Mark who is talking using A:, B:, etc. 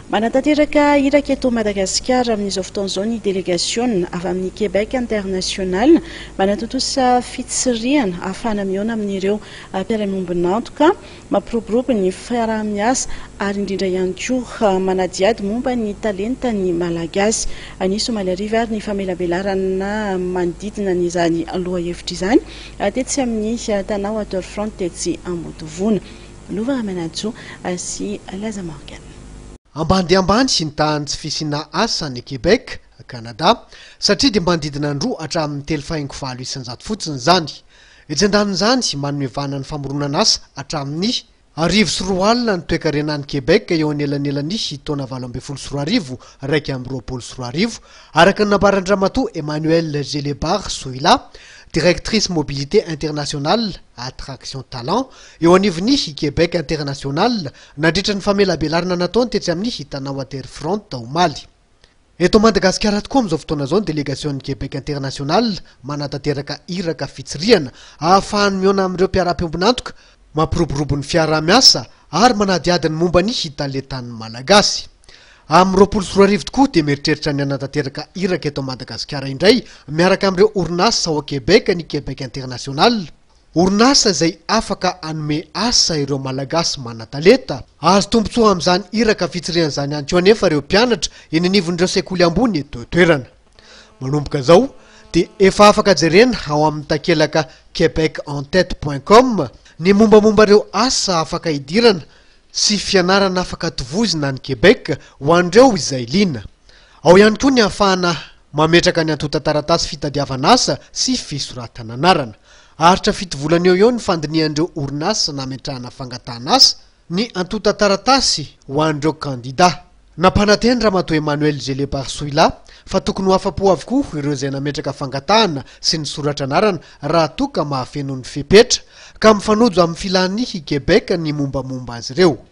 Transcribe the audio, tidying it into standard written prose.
A: Manatanteraka iraka eto Madagasikara amin'izao fotoan'izao ny délégation avy amin'ny Québec international manatotosa fitsiriana ahafahana mihaona amin'ireo mpiara-miombona antoka mampiroborobo ny fiaraha-miasa ary indrindra ihany koa manadiady momba ny talenta ny malagasy. Anisy Somalia ary ny famelabelarana manodidina n'izany loha hevitra izany tetsy amin'ny tanà Waterfront tetsy Ambodovona. Lova Manatso sy Laza Morgan.
B: Ambany ambany sy nitahany tsy fisina asa ny Québec, Canada, satria dia manodidina androa hatramin'ny 3.9 isan-jato fotsiny zany. Etsendan'izany manomevana ny famoronana asa hatramin'ny 1.4 ny toe-karenan'ny Québec eo anelanelan'ny taona 24 2.2 araka ny nabarandramatoa Emmanuel Gélébar Soila, directrice mobilité internationale attraction talent eo anivon'ny Québec international nandritra ny famelabelarana nataony tetsy amin'ny tanà Waterfront Omaly. Eto Madagasikara tokoa amin'izao fotoana izao ny délégation Québec international manatanteraka iraka fitsiriana ahafahany mihaona amin'ireo mpiara-miombona antoka mampiroborobo ny fiaraha-miasa ary manadiady ny momba ny talentan'ny malagasy. Amin'ny 24 tokoa dia mieritreritra ny anatanteraka iraka eto Madagasikara indray miaraka amin'ireo orinasa ao Québec ny Québec international. Orinasa izay afaka anome asa ireo malagasy manan-talenta. Azo tombotsoa amin'izany iraka fitsiriana izany ihany koa anefa ireo mpianatra eny anivon'ireo sekoly ambony eto toerana. Manomboka izao dia efa afaka jerena ao amin'ny takelaka quebecentet.com ny mombamomba ireo asa afaka hidirana sy fianarana afaka tovozina ny Québec ho an'ireo izay liana. Ao ihany koa ny ahafahana mametraka ny antota taratasy fitadiavana asa sy fisoratana anarana. Aritra 7 volana eo ny fandinihan'ireo orinasa nametrahana fangatahana asa ny antota taratasy ho an'ireo kandida. Nampananteny ramatoa Emmanuel Gélébar Soila fa tokony ho afa-po avokoa ireo izay nametraka fangatahana sy ny soratra anarana raha toa ka mahafeno ny fepetra ka mifanojo amin'ny filan'ny Québec ny mombamomba azy ireo.